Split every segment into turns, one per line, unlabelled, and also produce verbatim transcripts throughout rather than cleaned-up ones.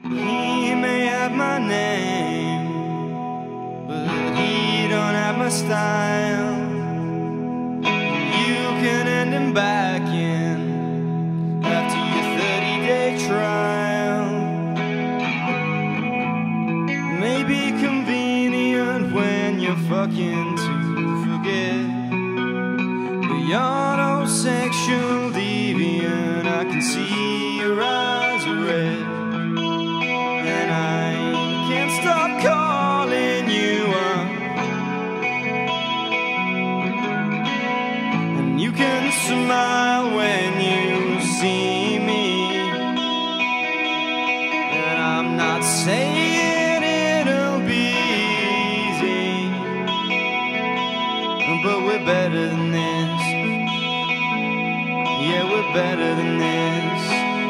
He may have my name, but he don't have my style. You can end him back in after your thirty-day trial. Maybe convenient when you're fucking to forget, but you're no sexual deviant. I can see your eyes are red, and I can't stop calling you up. And you can smile when you see me, and I'm not saying it'll be easy, but we're better than this. Yeah, we're better than this.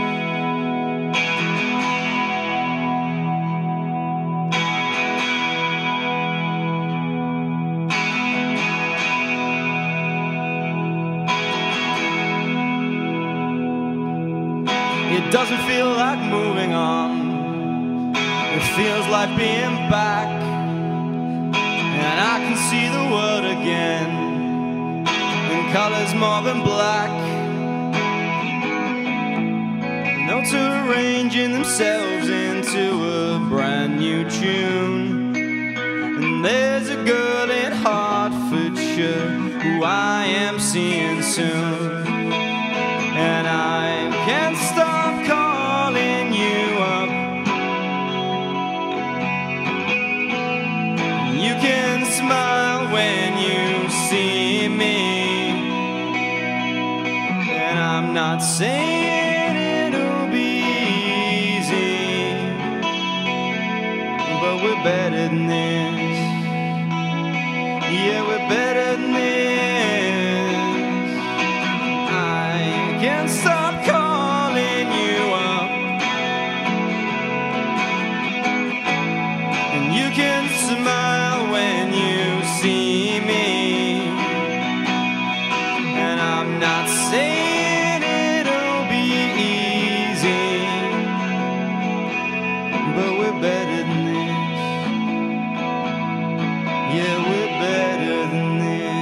It doesn't feel like moving on. It feels like being back, and I can see the world again in colors more than black. Notes are arranging themselves into a brand new tune, and there's a girl in Hertfordshire who I am seeing soon, and I can't stop calling you up. You can smile when you see me, and I'm not saying we're better than this. Yeah, we're better than this. I can't stop calling you up, and you can smile when you see me, and I'm not saying it'll be easy, but we're better than this. Yeah, we're better than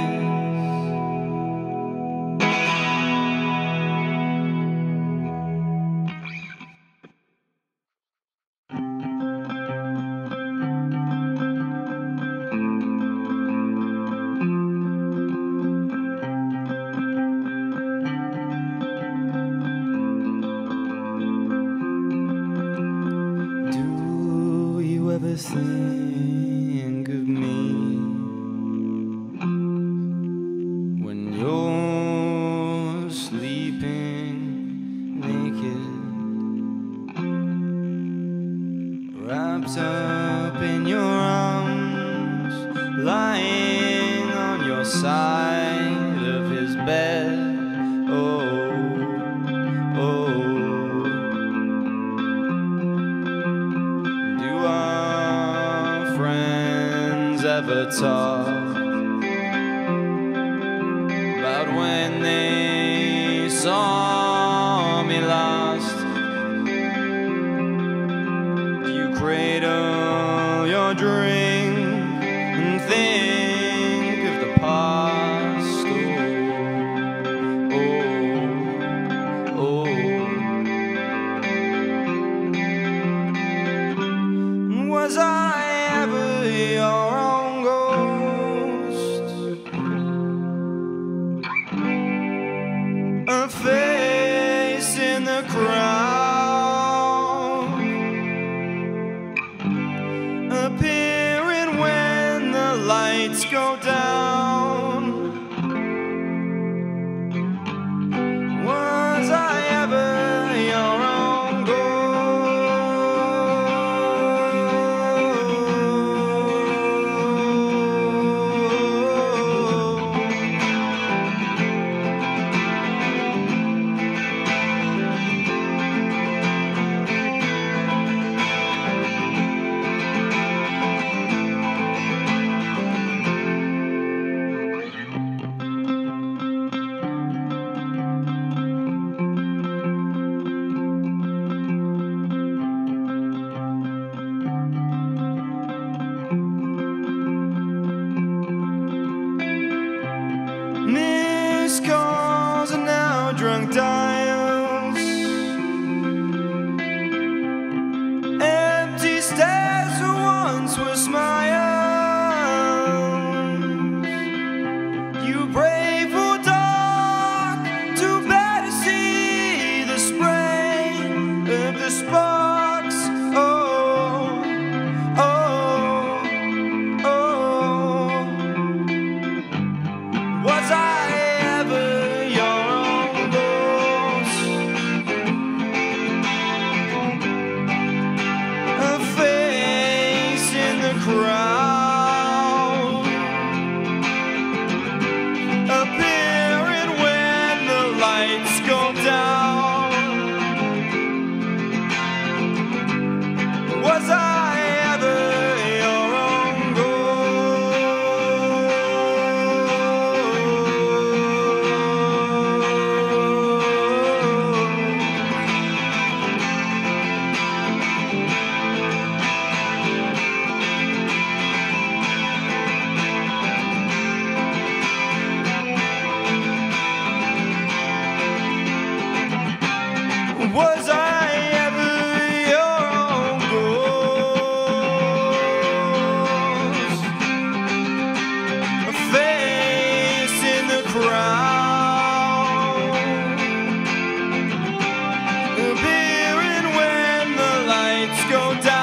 Do you ever think of me when you're sleeping naked, wrapped up in your arms, lying on your side of his bed? Oh, oh. Do our friends ever talk about when they saw me last? Do you cradle your drink and think of the past? Oh, oh, oh. Was I ever your own ghost? A face in the crowd, appearing when the lights go down. Was I ever your own ghost? drunk dials, empty stares who once were smiles. You brave or dark, too bad to see the spray of the sparks. Oh, oh, oh. Was I ever your own ghost? A face in the crowd, appearing when the lights go down. Was I ever your own Was I ever your own ghost? A face in the crowd, appearing when the lights go down.